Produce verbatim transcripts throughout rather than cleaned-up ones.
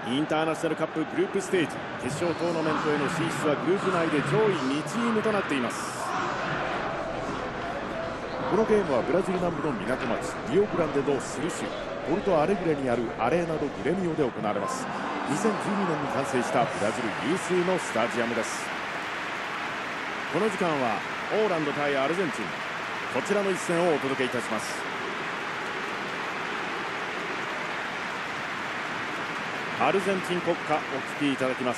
インターナショナルカップグループステージ決勝トーナメントへの進出はグループ内で上位にチームとなっています。このゲームはブラジル南部の港町リオグランデドスルシュポルトアレグレにあるアレーナド・グレミオで行われます。にせんじゅうにねんに完成したブラジル有数のスタジアムです。この時間はオーランド対アルゼンチン、こちらの一戦をお届けいたします。アルゼンチン国歌お聴きいただきます。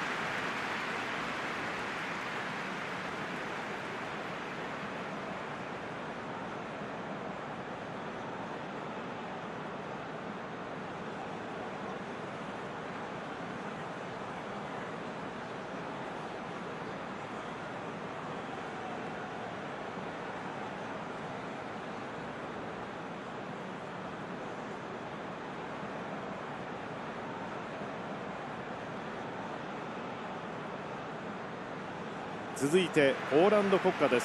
続いてポーランド国歌です。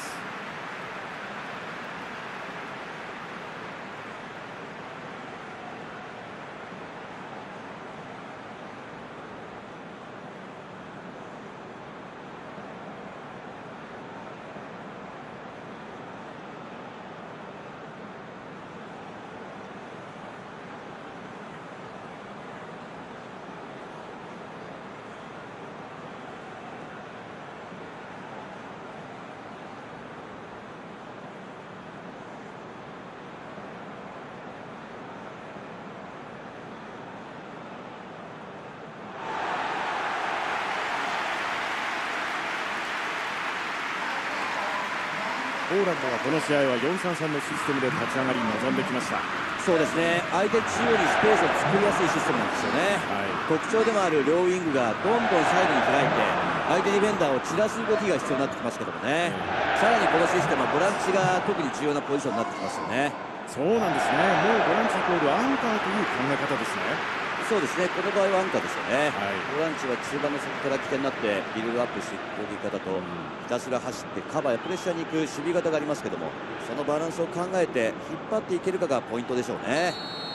ポーランドはこの試合は よんさんさん のシステムで立ち上がり臨んできました。 そうですね、相手中央にスペースを作りやすいシステムなんですよね、はい、特徴でもある両ウイングがどんどんサイドに開いて相手ディフェンダーを散らす動きが必要になってきますけどもね、うん、さらにこのシステムはボランチが特に重要なポジションになってきますよね。 そうなんですね、もうボランチイコールアンカーという考え方ですね。 そうですね、この場合はアンカーですよね、はい、ボランチは中盤の先から起点になってビルドアップしていく攻撃方と、うん、ひたすら走ってカバーやプレッシャーに行く守備型がありますけども、そのバランスを考えて引っ張っていけるかがポイントでしょうね。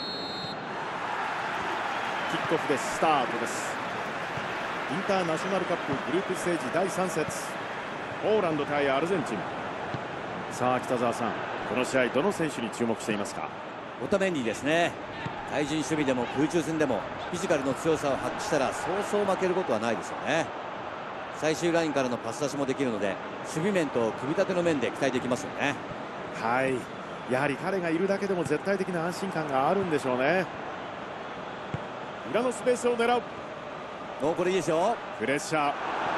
キックオフです。スタートです。インターナショナルカップグループステージだいさん節、ポーランド対アルゼンチン。さあ北澤さん、この試合どの選手に注目していますか？ オタメンディですね。対人守備でも空中戦でもフィジカルの強さを発揮したらそうそう負けることはないですよね。最終ラインからのパス出しもできるので守備面と組み立ての面で期待できますよね。 はい、やはり彼がいるだけでも絶対的な安心感があるんでしょうね。裏のスペースを狙う。 お、これいいですよ。 プレッシャー。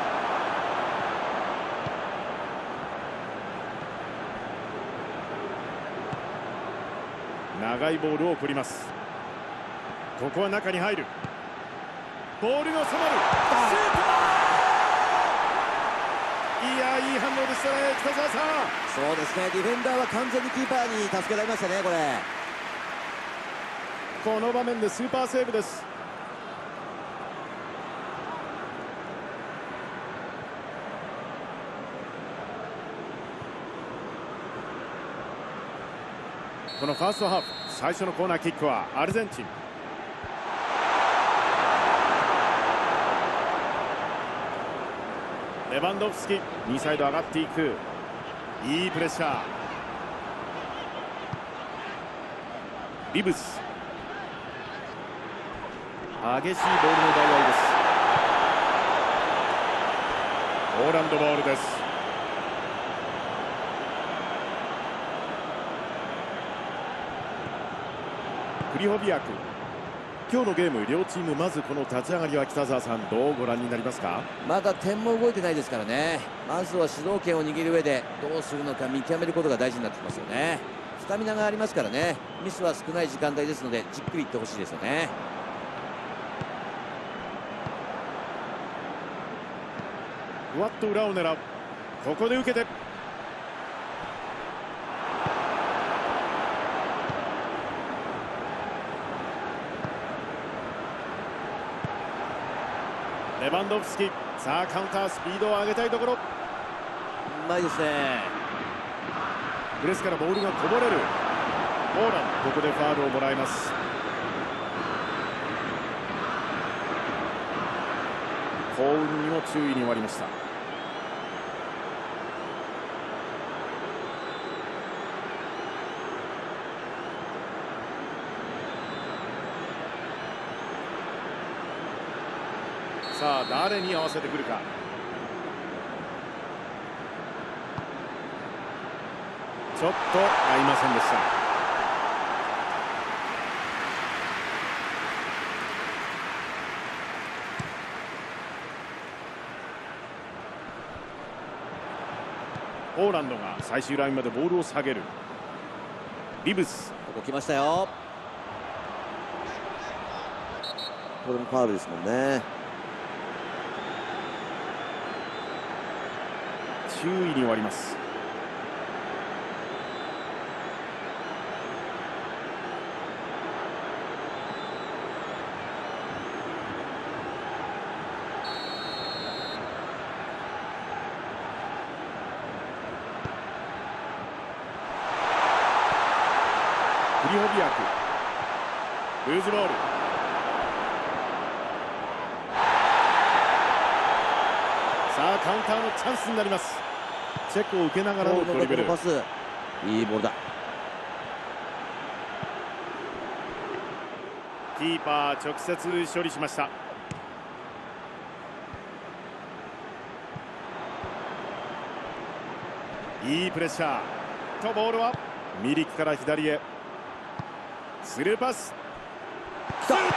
長いボールを送ります。ここは中に入る。ボールが収まる。シュートだ。いや、いい反応でしたね、北澤さん。 そうですね、ディフェンダーは完全にキーパーに助けられましたね。これこの場面でスーパーセーブです。このファーストハーフ最初のコーナーキックはアルゼンチン。レバンドフスキ、右サイド上がっていく。いいプレッシャー。リブス、激しいボールの奪い合いです。ポーランドボールです。クリホビアク、今日のゲーム両チームまずこの立ち上がりは北澤さんどうご覧になりますか？ まだ点も動いてないですからね。まずは主導権を握る上でどうするのか見極めることが大事になってきますよね。スタミナがありますからね。ミスは少ない時間帯ですのでじっくりいってほしいですよね。 ふわっと裏を狙う。ここで受けてレバンドフスキ、さあカウンタースピードを上げたいところ。うまいですね。 プレスからボールがこぼれる。ポーランド、ここでファウルをもらいます。 幸運にも注意に終わりました。さあ誰に合わせてくるか。ちょっと合いませんでした。ポーランドが最終ラインまでボールを下げる。リブス、 ここ来ましたよ。これもファウルですもんね。 注意に終わります。クリホビアク、ルーズボール。さあカウンターのチャンスになります。チェックを受けながらのドリブル。 パス、いいボールだ。 キーパー直接処理しました。いいプレッシャーと、ボールはミリクから左へ。スルーパス、シュート、アルマーニ、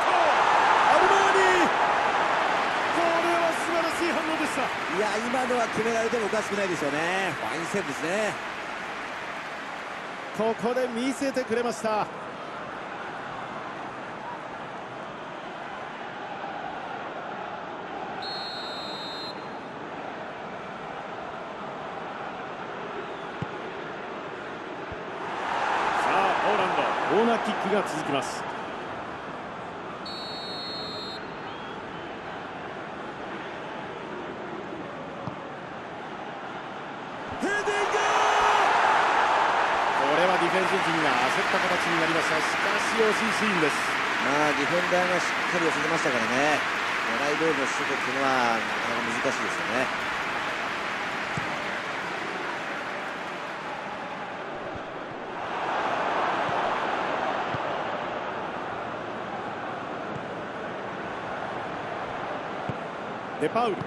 これは素晴らしい反応でした。 いや、今のは決められてもおかしくないですよね。ファインセーブですね。 ここで見せてくれました。コーナーキックが続きます。ヘディング、これはディフェンス陣が焦った形になりました。しかし惜しいシーンです。 まあディフェンダーがしっかり寄せてましたからね。狙い通りのシュートっていうのはなかなか難しいですよね。 デパウル、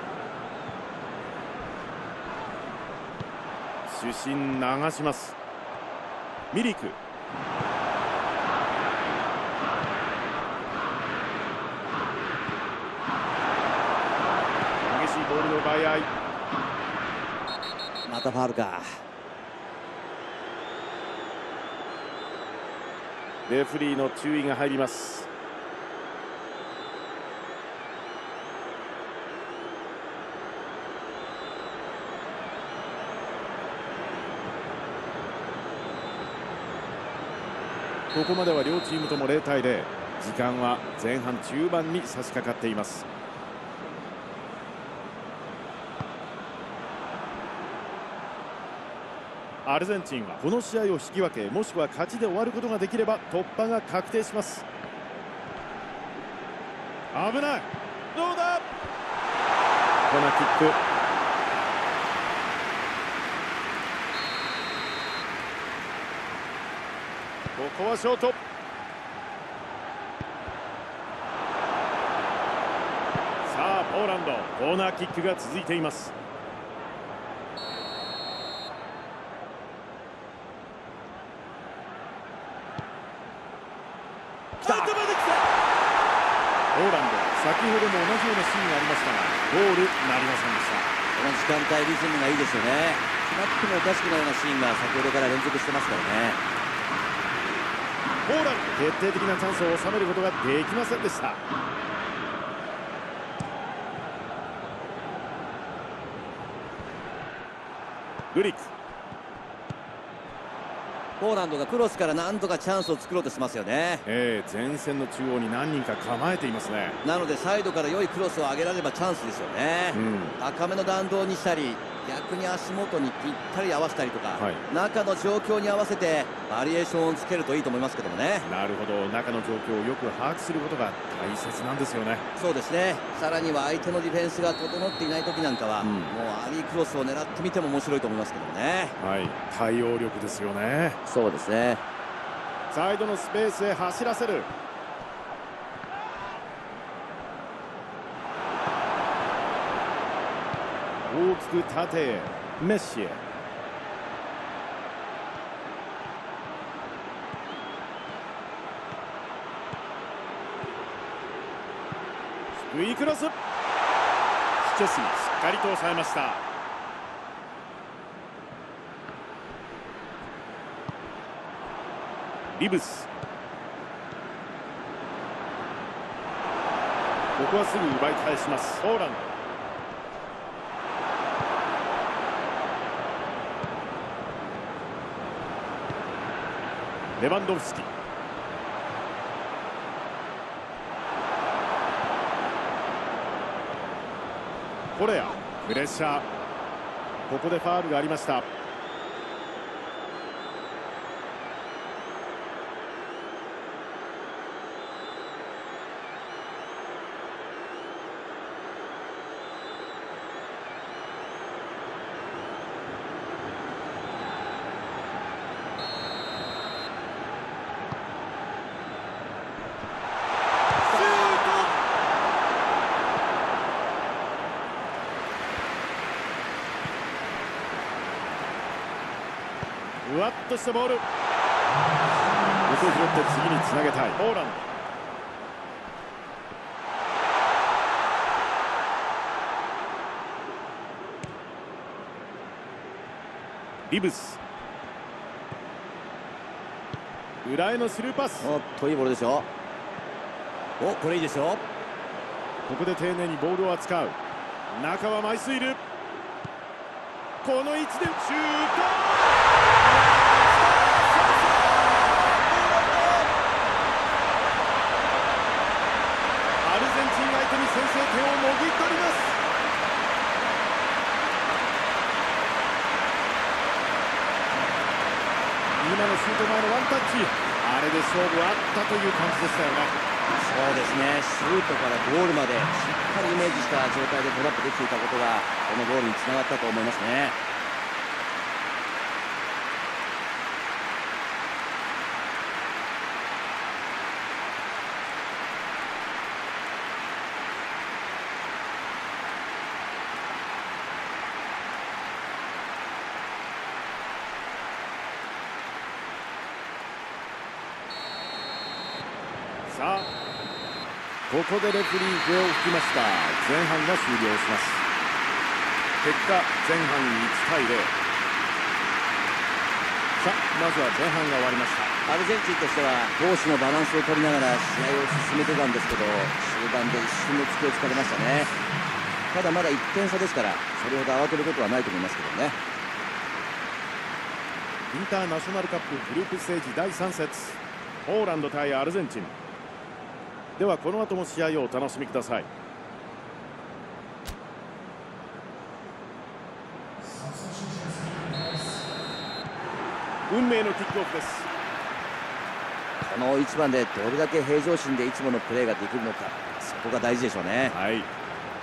主審流します。ミリク、激しいボールの奪い合い。 またファウルか。 レフリーの注意が入ります。ここまでは両チームともゼロたいゼロ、時間は前半中盤に差し掛かっています。アルゼンチンはこの試合を引き分け、もしくは勝ちで終わることができれば突破が確定します。危ない、どうだ、コーナーキック。ここはショート。さあポーランド、コーナーキックが続いています。来た、ポーランド、先ほども同じようなシーンがありましたがゴールなりませんでした。 この時間帯リズムがいいですよね。決まってもおかしくないようなシーンが先ほどから連続してますからね。 ポーランド、決定的なチャンスを収めることができませんでした。グリック、 ポーランドがクロスからなんとかチャンスを作ろうとしますよね。 えー、前線の中央に何人か構えていますね。 なのでサイドから良いクロスを上げられればチャンスですよね。うん、高めの弾道にしたり逆に足元にぴったり合わせたりとか、 はい、 中の状況に合わせてバリエーションをつけるといいと思いますけどもね。 なるほど、中の状況をよく把握することが大切なんですよね。 そうですね。さらには相手のディフェンスが整っていない時なんかは、うん、もうアリークロスを狙ってみても面白いと思いますけどもね。 はい、対応力ですよね。 そうですね。 サイドのスペースへ走らせる。大きく縦へメッシへ。低いクロス。シチェスにしっかりと抑えました。リブス、ここはすぐ奪い返します。ポーランド、レバンドフスキ、コレア、プレッシャー。ここでファウルがありました。ふわっとしたボール、横拾って次につなげたいポーランド。リブス、裏へのスルーパス。 おっと、いいボールですよ。お、これいいですよ。 ここで丁寧にボールを扱う。中はマイスイル、この位置でシュート。アルゼンチン相手に先制点をもぎ取ります。今のシュート前のワンタッチ、あれで勝負あったという感じでしたよね。 そうですね。シュートからゴールまでしっかりイメージした状態でトラップできていたことがこのゴールにつながったと思いますね。 さあ、ここでレフェリー笛を吹きました。前半が終了します。結果前半いちたいゼロ。さあ、まずは前半が終わりました。 アルゼンチンとしては攻守のバランスを取りながら試合を進めてたんですけど、終盤で一瞬の突きをつかれましたね。ただまだいってん差ですから、それほど慌てることはないと思いますけどね。 インターナショナルカップグループステージだいさん節、ポーランド対アルゼンチン。ではこの後も試合をお楽しみください。運命のキックオフです。 このいちばんでどれだけ平常心でいつものプレーができるのか、そこが大事でしょうね。 はい、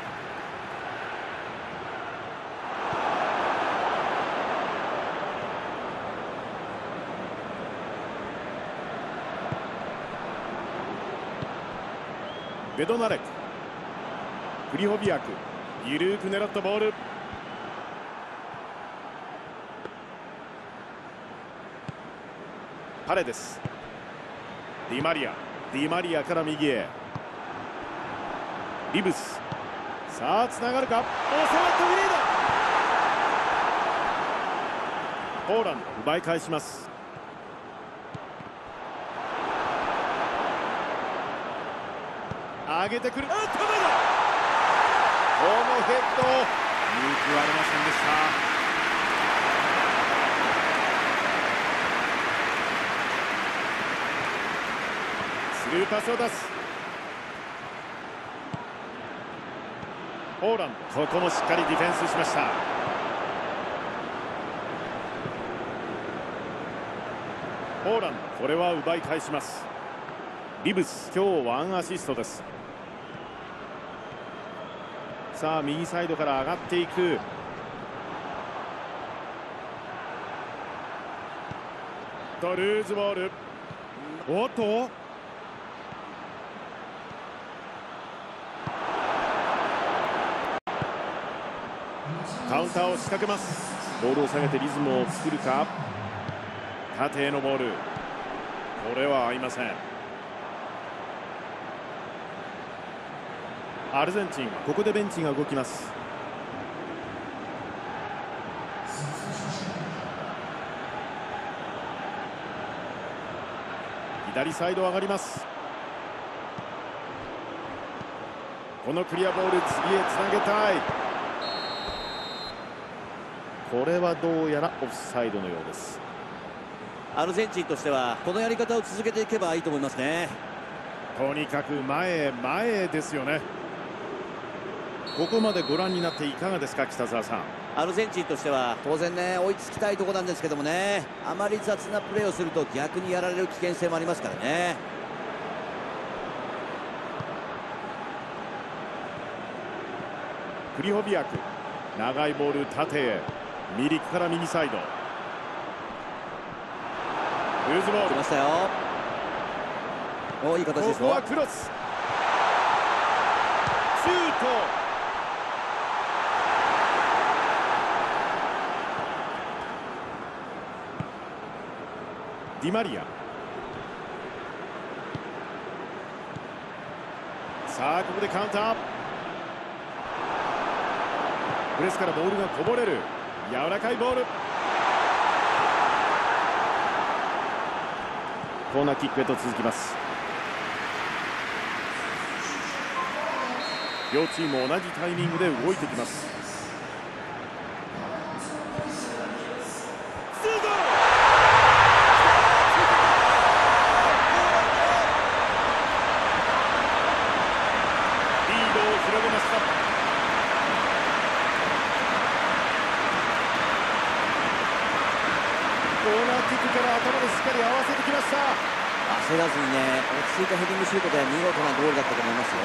ベドナレク、クリホビアク、ゆるく狙ったボール。パレデス、ディマリア、ディマリアから右へ。リブス、さあつながるか。おさまったフリーだ。ポーランド奪い返します。上げてくる。あっ、止めだ。このヘッド、勇気はありませんでした。スルーパスを出す。ポーランド、ここもしっかりディフェンスしました。 ポーランド、これは奪い返します。リブス、今日ワンアシストです。さあ右サイドから上がっていく。とルーズボール。おっとカウンターを仕掛けます。ボールを下げてリズムを作るか。縦へのボール、これは合いません。アルゼンチン、ここでベンチが動きます。左サイド上がります。このクリアボール、次へつなげたい。これはどうやらオフサイドのようです。 アルゼンチンとしてはこのやり方を続けていけばいいと思いますね。 とにかく前へ前へですよね。ここまでご覧になっていかがですか、北澤さん。 アルゼンチンとしては当然ね、追いつきたいところなんですけどもね、あまり雑なプレーをすると逆にやられる危険性もありますからね。 クリホビアク、長いボール縦へ、ミリクから右サイド、ルーズボール来ましたよ。お、いい形ですよ。 ここはクロス、シュート。ディマリア、さあここでカウンター。プレスからボールがこぼれる。柔らかいボール。コーナーキックへと続きます。両チーム同じタイミングで動いてきます。 焦らずにね、落ち着いたヘディングシュートで見事なゴールだったと思いますよ。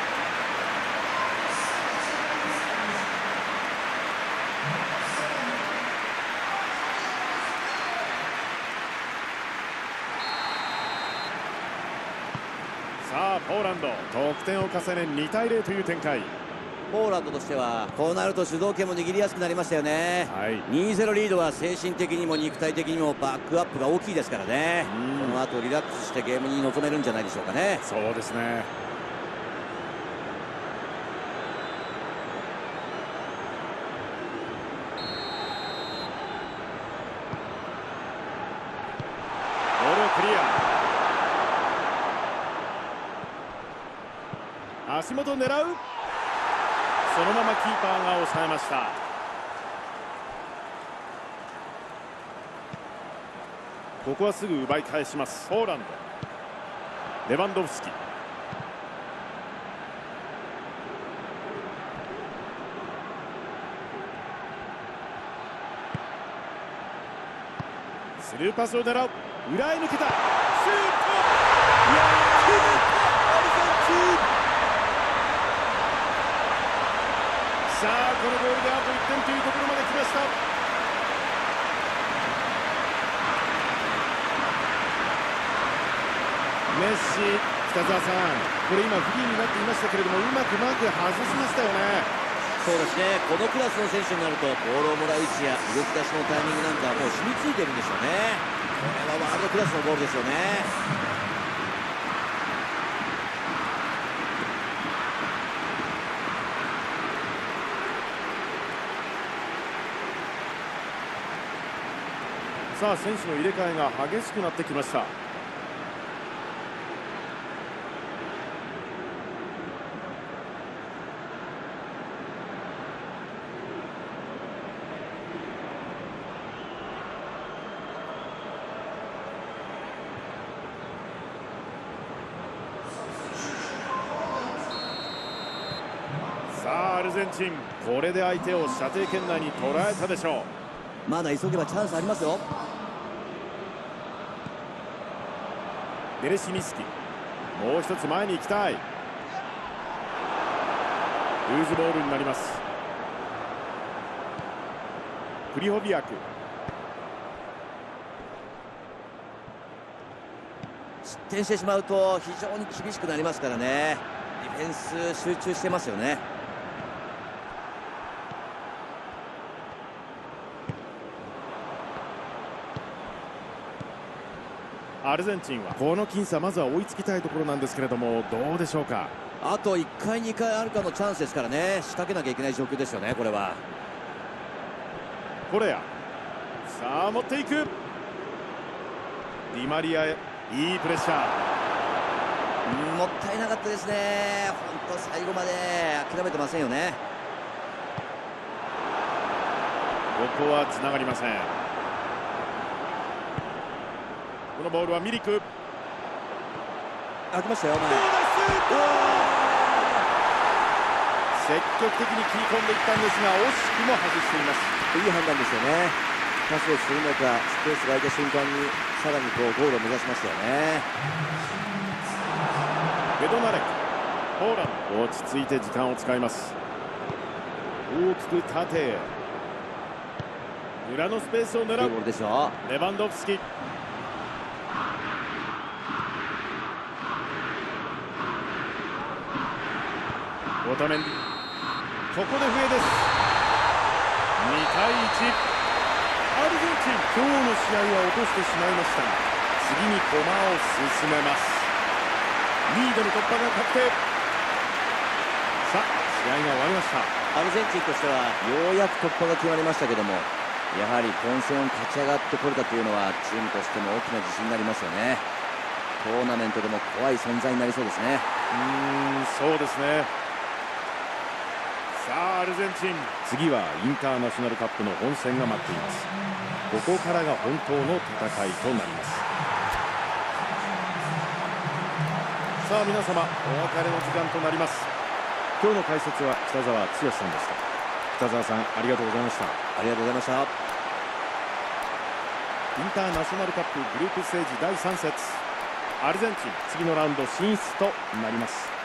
さあポーランド、得点を重ねにたいゼロという展開。 ポーランドとしてはこうなると主導権も握りやすくなりましたよね、はい、にたいゼロリードは精神的にも肉体的にもバックアップが大きいですからね。この後リラックスしてゲームに臨めるんじゃないでしょうかね。 そうですね。ボールクリア、足元狙う。そのままキーパーが抑えました。ここはすぐ奪い返します。ポーランド、レバンドフスキ、スルーパスを狙う。裏へ抜けた。シュート。いやー、決めたアルゼンチン。さあこのボールであといってんというところまで来ました。メッシ、北澤さん、これ今フリーになっていましたけれども、うまくマーク外しましたよね。 そうですね、このクラスの選手になるとボールをもらう位置や動き出しのタイミングなんかはもう染みついてるんでしょうね。これはワールドクラスのボールですよね。 さあ選手の入れ替えが激しくなってきました。さあアルゼンチン、これで相手を射程圏内に捉えたでしょう。 まだ急げばチャンスありますよ。 ベレシニスキ、もう一つ前に行きたい。ルーズボールになります。クリホビアク、 失点してしまうと非常に厳しくなりますからね。ディフェンス集中してますよね。 アルゼンチンはこの僅差、まずは追いつきたいところなんですけれども、どうでしょうか。 あといっかいにかいあるかのチャンスですからね。仕掛けなきゃいけない状況ですよね、これは。 コレア、さあ持っていく。ディマリアへ、いいプレッシャー。 うん、もったいなかったですね。本当最後まで諦めてませんよね。 ここはつながりません。このボールはミリク、 開きましたよ。前積極的に切り込んでいったんですが、惜しくも外しています。 いい判断ですよね。パスをするのか、スペースが空いた瞬間にさらにこうゴールを目指しましたよね。 ベドナレク、ポーランド、落ち着いて時間を使います。大きく縦へ、裏のスペースを狙う。 いいボールでしょレバンドフスキ、オタメンディ、ここで笛です。にたいいち、アルゼンチン、今日の試合は落としてしまいましたが、次に駒を進めます。リードの突破が確定。さあ試合が終わりました。 アルゼンチンとしてはようやく突破が決まりましたけども、やはり混戦を勝ち上がってこれたというのはチームとしても大きな自信になりますよね。トーナメントでも怖い存在になりそうですね。 うーん、そうですね。さあアルゼンチン、次はインターナショナルカップの本戦が待っています。ここからが本当の戦いとなります。さあ皆様、お別れの時間となります。今日の解説は北澤剛さんでした。北澤さん、ありがとうございました。 ありがとうございました。 インターナショナルカップグループステージだいさん節、アルゼンチン次のラウンド進出となります。